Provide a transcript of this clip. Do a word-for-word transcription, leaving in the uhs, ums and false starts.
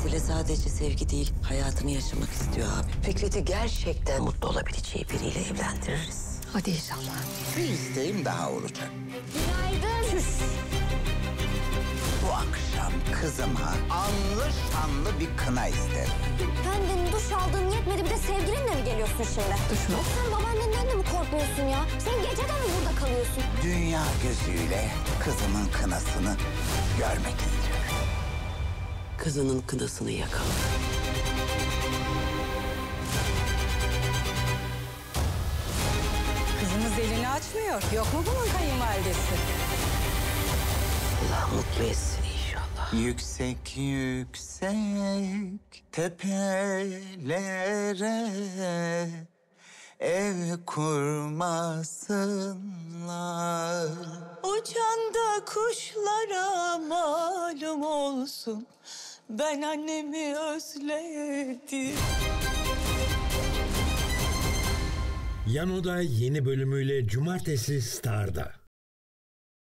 Makbule sadece sevgi değil, hayatını yaşamak istiyor abi. Fikret'i gerçekten mutlu olabileceği biriyle evlendiririz. Hadi inşallah. Bir isteğim daha olacak. Günaydın. Çüş. Bu akşam kızıma anlı şanlı bir kına isterim. Kendin duş aldığın yetmedi, bir de sevgilinle mi geliyorsun şimdi? Duş mu? Sen babaannenden de mi korkmuyorsun ya? Sen gece de mi burada kalıyorsun? Dünya gözüyle kızımın kınasını görmek istiyorum. Kızının kınasını yakalım. Kızımız elini açmıyor. Yok mu bunun kayınvalidesi? Allah mutlu etsin inşallah. Yüksek yüksek tepelere ev kurmasınlar. Uçanda kuşlara malum olsun, ben annemi özledim. Yan Oda yeni bölümüyle Cumartesi Star'da.